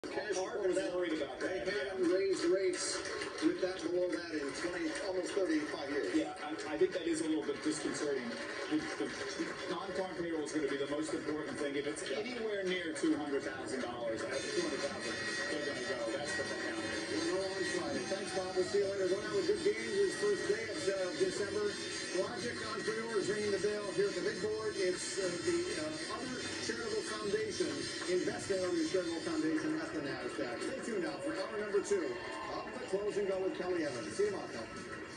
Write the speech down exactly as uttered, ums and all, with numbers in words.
Cash Parker's worried about that. They haven't raised rates with that below that in twenty, almost thirty-five years. Yeah, I, I think that is a little bit disconcerting. The, the non-farm payroll is going to be the most important thing. If it's anywhere near two hundred thousand dollars, two hundred thousand dollars, they're going to go. That's the thing. We're on Friday. Thanks, Bob. We'll see you later. One hour good games is first day of uh, December. Project Entrepreneurs ringing the bell here at the big board. It's uh, the uh, other charitable foundation investing on the charitable foundation at the NASDAQ. Stay tuned now for hour number two of the Close and Go with Kelly Evans. See you tomorrow.